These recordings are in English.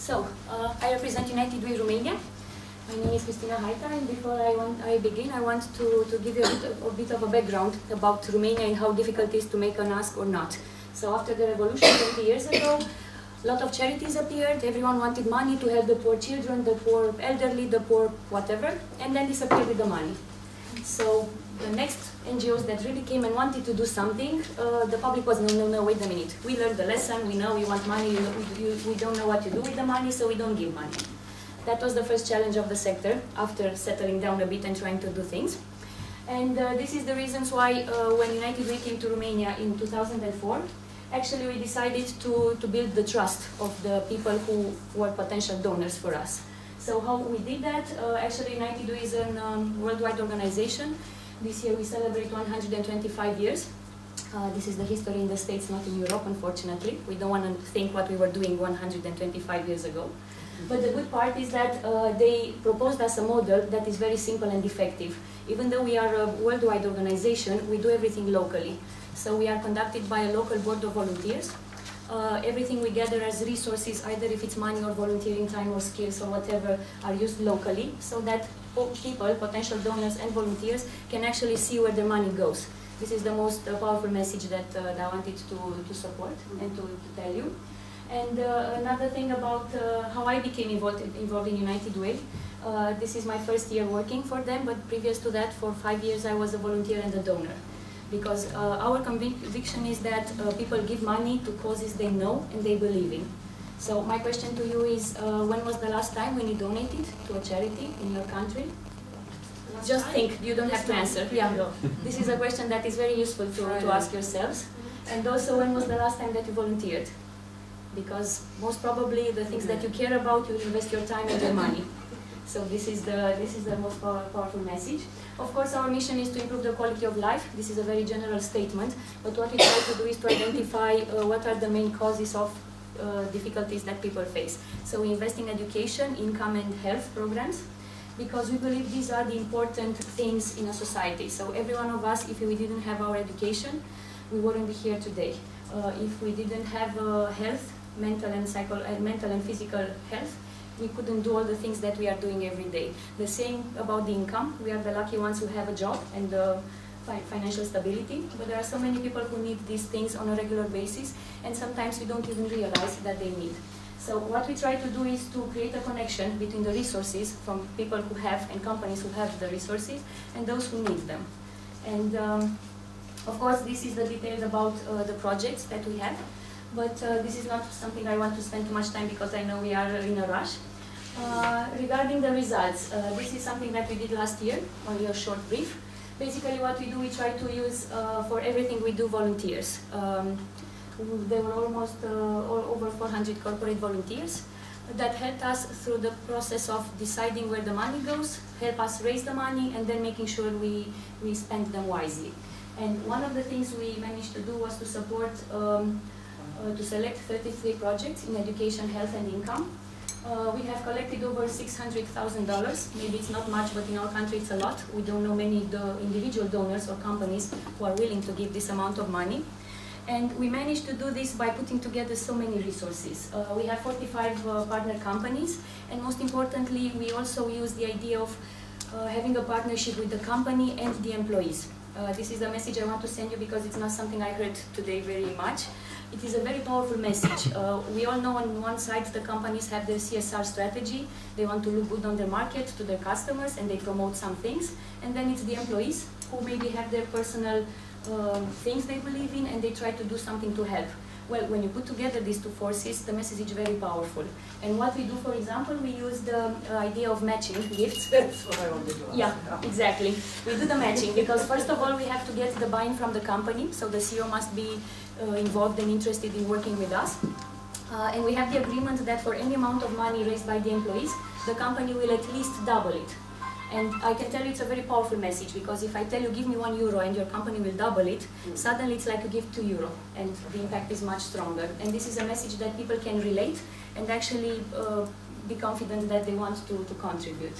I represent United Way Romania. My name is Cristina Haita, and before I begin, I want to give you a bit of a background about Romania and how difficult it is to make an ask or not. So after the revolution 20 years ago, a lot of charities appeared, everyone wanted money to help the poor children, the poor elderly, the poor whatever, and then disappeared with the money. So the next NGOs that really came and wanted to do something, the public was, no, wait a minute. We learned the lesson, we know we want money, we don't know what to do with the money, so we don't give money. That was the first challenge of the sector, after settling down a bit and trying to do things. And this is the reasons why when United Way came to Romania in 2004, actually we decided to build the trust of the people who were potential donors for us. So how we did that, actually United Way is a worldwide organization. This year we celebrate 125 years. This is the history in the States, not in Europe, unfortunately. We don't want to think what we were doing 125 years ago. But the good part is that they proposed us a model that is very simple and effective. Even though we are a worldwide organization, we do everything locally. So we are conducted by a local board of volunteers. Everything we gather as resources, either if it's money or volunteering time or skills or whatever, are used locally, so that people, potential donors and volunteers, can actually see where their money goes. This is the most powerful message that I wanted to support and to tell you. And another thing about how I became involved in United Way. This is my first year working for them, but previous to that, for 5 years, I was a volunteer and a donor. Because our conviction is that people give money to causes they know and they believe in. So my question to you is, when was the last time when you donated to a charity in your country? Just think, you don't have to answer. Yeah. This is a question that is very useful to ask yourselves. And also, when was the last time that you volunteered? Because most probably the things that you care about, you invest your time and your money. So this is the most powerful message. Of course, our mission is to improve the quality of life. This is a very general statement, but what we try to do is to identify what are the main causes of difficulties that people face. So we invest in education, income and health programs, because we believe these are the important things in a society. So every one of us, if we didn't have our education, we wouldn't be here today. If we didn't have health, mental and physical health, we couldn't do all the things that we are doing every day. The same about the income. We are the lucky ones who have a job and financial stability, but there are so many people who need these things on a regular basis, and sometimes we don't even realize that they need. So what we try to do is to create a connection between the resources from people who have and companies who have the resources and those who need them. And of course, this is the details about the projects that we have, but this is not something I want to spend too much time because I know we are in a rush. Regarding the results, this is something that we did last year, only a short brief. Basically what we do, we try to use for everything we do volunteers. There were almost over 400 corporate volunteers that helped us through the process of deciding where the money goes, help us raise the money, and then making sure we spend them wisely. And one of the things we managed to do was to support, to select 33 projects in education, health and income. We have collected over $600,000. Maybe it's not much, but in our country it's a lot. We don't know many individual donors or companies who are willing to give this amount of money. And we managed to do this by putting together so many resources. We have 45 partner companies, and most importantly, we also use the idea of having a partnership with the company and the employees. This is a message I want to send you because it's not something I heard today very much. It is a very powerful message. We all know on one side the companies have their CSR strategy. They want to look good on their market, to their customers, and they promote some things. And then it's the employees who maybe have their personal things they believe in, and they try to do something to help. Well, when you put together these two forces, the message is very powerful. And what we do, for example, we use the idea of matching gifts. That's what I wanted to ask. Yeah, exactly. We do the matching because first of all, we have to get the buy-in from the company. So the CEO must be involved and interested in working with us. And we have the agreement that for any amount of money raised by the employees, the company will at least double it. And I can tell you it's a very powerful message, because if I tell you give me €1 and your company will double it, suddenly it's like you give €2 and the impact is much stronger. And this is a message that people can relate and actually be confident that they want to contribute.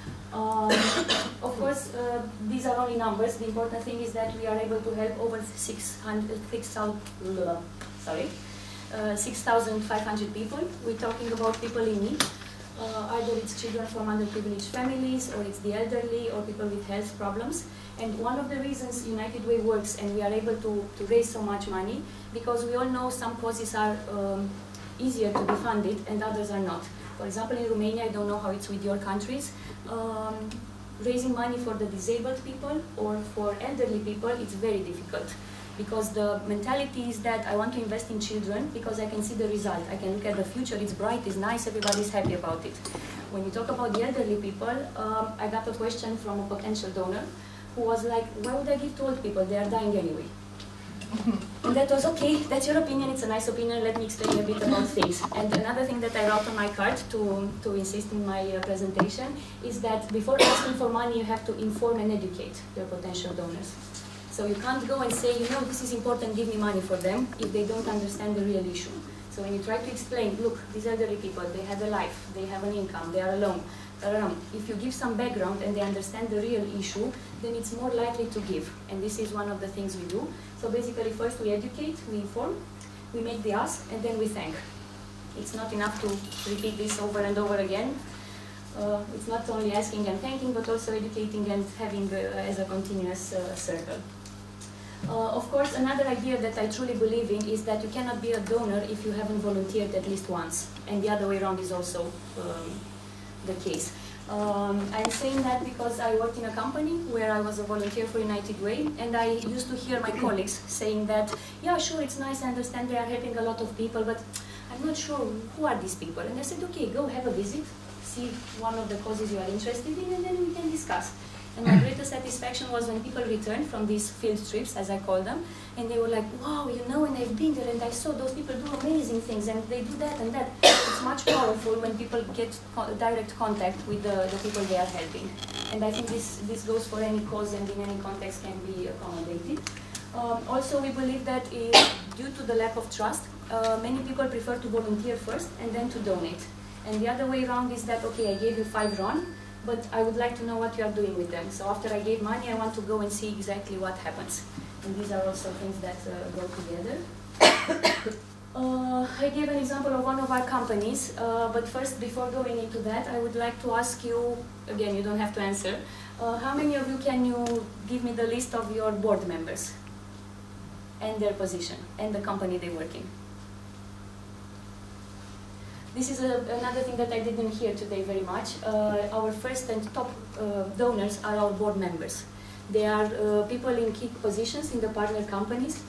Of course, these are only numbers. The important thing is that we are able to help over 6,000 6,500 people. We're talking about people in need. Either it's children from underprivileged families, or it's the elderly, or people with health problems. And one of the reasons United Way works and we are able to raise so much money, because we all know some causes are easier to be funded and others are not. For example, in Romania, I don't know how it's with your countries, raising money for the disabled people or for elderly people, it's very difficult. Because the mentality is that I want to invest in children because I can see the result. I can look at the future, it's bright, it's nice, everybody's happy about it. When you talk about the elderly people, I got a question from a potential donor who was like, why would I give to old people? They are dying anyway. And that was, okay, that's your opinion, it's a nice opinion, let me explain a bit about things. And another thing that I wrote on my card to insist in my presentation is that before asking for money, you have to inform and educate your potential donors. So you can't go and say, you know, this is important, give me money for them, if they don't understand the real issue. So when you try to explain, look, these elderly people, they have a life, they have an income, they are alone. If you give some background and they understand the real issue, then it's more likely to give. And this is one of the things we do. So basically, first we educate, we inform, we make the ask, and then we thank. It's not enough to repeat this over and over again. It's not only asking and thanking, but also educating and having as a continuous circle. Of course, another idea that I truly believe in is that you cannot be a donor if you haven't volunteered at least once. And the other way around is also the case. I'm saying that because I worked in a company where I was a volunteer for United Way, and I used to hear my colleagues saying that, yeah, sure, it's nice, I understand they are helping a lot of people, but I'm not sure who are these people. And I said, okay, go have a visit, see one of the causes you are interested in, and then we can discuss. And my greatest satisfaction was when people returned from these field trips, as I call them, and they were like, wow, you know, and I've been there and I saw those people do amazing things and they do that and that. It's much powerful when people get direct contact with the people they are helping. And I think this goes for any cause and in any context can be accommodated. Also, we believe that due to the lack of trust, many people prefer to volunteer first and then to donate. And the other way around is that, okay, I gave you 5 RON, but I would like to know what you are doing with them. So after I gave money, I want to go and see exactly what happens. And these are also things that go together. I gave an example of one of our companies, but first, before going into that, I would like to ask you, again, you don't have to answer, how many of you can you give me the list of your board members and their position and the company they work in? This is another thing that I didn't hear today very much. Our first and top donors are our board members. They are people in key positions in the partner companies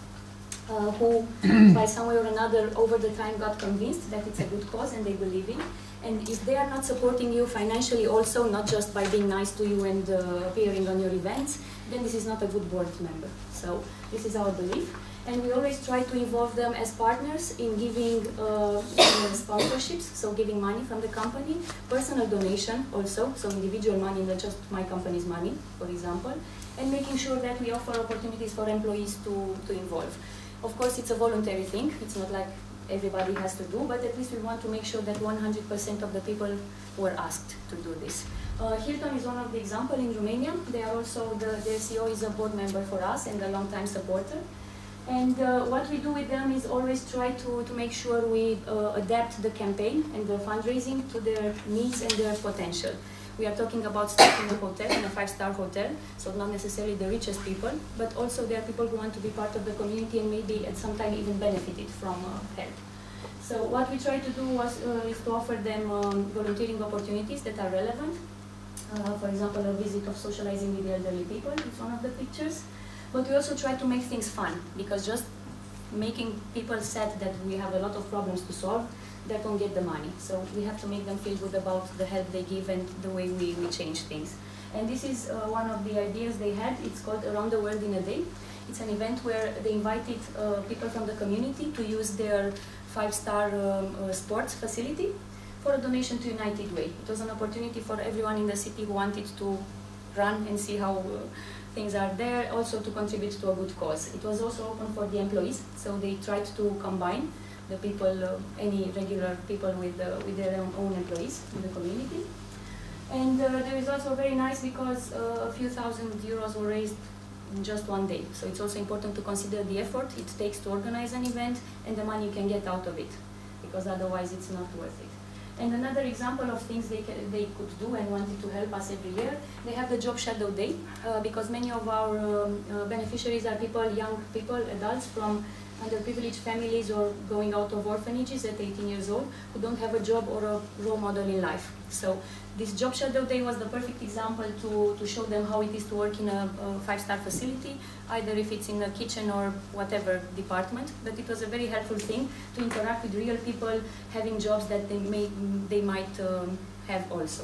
who, by some way or another, over the time got convinced that it's a good cause and they believe in. And if they are not supporting you financially also, not just by being nice to you and appearing on your events, then this is not a good board member. So this is our belief. And we always try to involve them as partners in giving sponsorships, so giving money from the company, personal donation also, so individual money, not just my company's money, for example, and making sure that we offer opportunities for employees to involve. Of course, it's a voluntary thing, it's not like everybody has to do, but at least we want to make sure that 100% of the people were asked to do this. Hilton is one of the examples in Romania. They are also, their CEO is a board member for us and a long-time supporter. And what we do with them is always try to make sure we adapt the campaign and the fundraising to their needs and their potential. We are talking about starting a hotel, in a 5-star hotel, so not necessarily the richest people, but also there are people who want to be part of the community and maybe at some time even benefited from help. So what we try to do is to offer them volunteering opportunities that are relevant. For example, a visit of socializing with the elderly people is one of the pictures. But we also try to make things fun, because just making people sad that we have a lot of problems to solve, they don't get the money. So we have to make them feel good about the help they give and the way we change things. And this is one of the ideas they had. It's called Around the World in a Day. It's an event where they invited people from the community to use their 5-star sports facility for a donation to United Way. It was an opportunity for everyone in the city who wanted to run and see how things are there, also to contribute to a good cause. It was also open for the employees, so they tried to combine the people, any regular people with their own employees in the community. And the results were very nice because a few thousand euros were raised in just one day. So it's also important to consider the effort it takes to organize an event and the money you can get out of it, because otherwise it's not worth it. And another example of things they could do and wanted to help us every year, they have the Job Shadow Day, because many of our beneficiaries are people, young people, adults from underprivileged families or going out of orphanages at 18 years old who don't have a job or a role model in life. So this Job Shadow Day was the perfect example to show them how it is to work in a 5-star facility, either if it's in a kitchen or whatever department. But it was a very helpful thing to interact with real people having jobs that they might have also.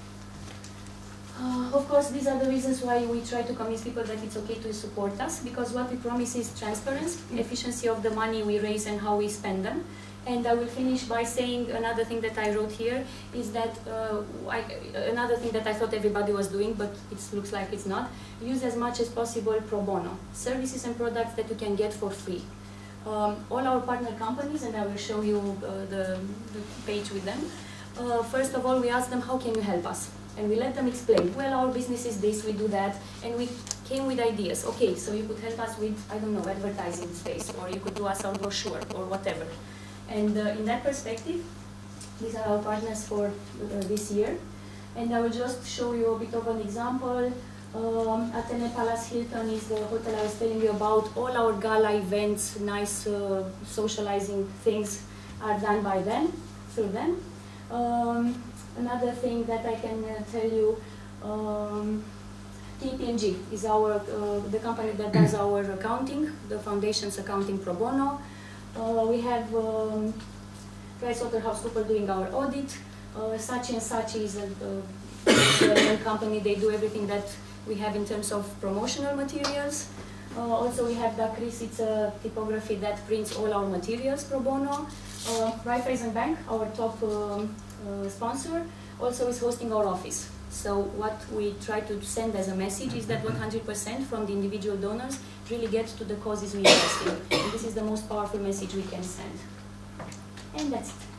Of course, these are the reasons why we try to convince people that it's okay to support us, because what we promise is transparency, efficiency of the money we raise and how we spend them. And I will finish by saying another thing that I wrote here is that another thing that I thought everybody was doing, but it looks like it's not, use as much as possible pro bono, services and products that you can get for free. All our partner companies, and I will show you the page with them, first of all we ask them, how can you help us? And we let them explain, well, our business is this, we do that, and we came with ideas. Okay, so you could help us with, I don't know, advertising space, or you could do us our brochure, or whatever. And in that perspective, these are our partners for this year. And I will just show you a bit of an example. Athene Palace Hilton is the hotel I was telling you about. All our gala events, nice socializing things are done by them, through them. Another thing that I can tell you, KPMG is the company that does our accounting, the foundation's accounting pro bono. We have PricewaterhouseCoopers doing our audit. Saatchi & Saatchi is a company, they do everything that we have in terms of promotional materials. Also we have Dacris, it's a typography that prints all our materials pro bono. Raiffeisen Bank, our top sponsor, also is hosting our office. So what we try to send as a message is that 100% from the individual donors really gets to the causes we invest in. And this is the most powerful message we can send. And that's it.